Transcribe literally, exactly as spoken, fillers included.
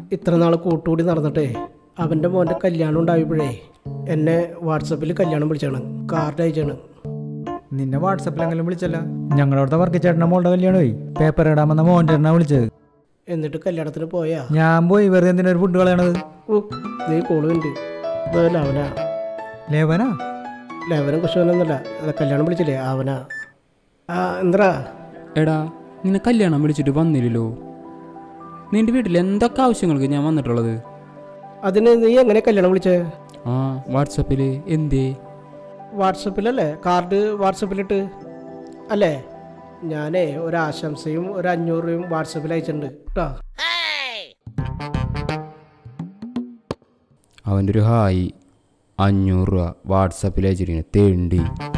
ഇത്ര നാൾ കൂട്ടുകൂടി നടന്നിട്ടേ അവൻ്റെ മോൻ്റെ കല്യാണം ഉണ്ടായപ്പോഴേ എന്നെ വാട്സപ്പിൽ കല്യാണം വിളിച്ചാണ്, കാർഡ് അയച്ചാണ്. നിന്നെ വാട്സപ്പിലെങ്കിലും വിളിച്ചല്ല. ഞങ്ങളുടെ അവിടുത്തെ വർക്ക് ചേട്ടൻ്റെ മോളുടെ കല്യാണമായി പേപ്പർ ഇടാമെന്ന മോൻ ചേട്ടനാ വിളിച്ചത്. എന്നിട്ട് കല്യാണത്തിന് പോയാ? ഞാൻ പോയി. വെറുതെ എന്തിനാ ഒരു ഫുഡ് കളയണത്? ഓ നീ കോളുണ്ട്. അതല്ല അവനാ. ലേവനാ? ലേവനും കുശവനൊന്നുമല്ല, അത് കല്യാണം വിളിച്ചില്ലേ അവനാ. ആ എന്താ എടാ, നിന്നെ കല്യാണം വിളിച്ചിട്ട് വന്നില്ലല്ലോ. നിന്റെ വീട്ടിൽ എന്തൊക്കെ ആവശ്യങ്ങൾക്ക് ഞാൻ വന്നിട്ടുള്ളത്? അതിന് നീ എങ്ങനെ കല്യാണം വിളിച്ചേ? ആ വാട്സപ്പിൽ. എന്തേ? വാട്സപ്പിലല്ലേ, കാർഡ് വാട്സപ്പിലിട്ട് അല്ലേ? ഞാനേ ഒരാശംസയും ഒരു അഞ്ഞൂറ് രൂപയും വാട്സപ്പിൽ അയച്ചിട്ടുണ്ട് കേട്ടോ. അവൻ്റെ ഒരു ഹായ് അഞ്ഞൂറ് രൂപ വാട്സപ്പിൽ അയച്ചിരിക്കുന്നത് തേണ്ടി.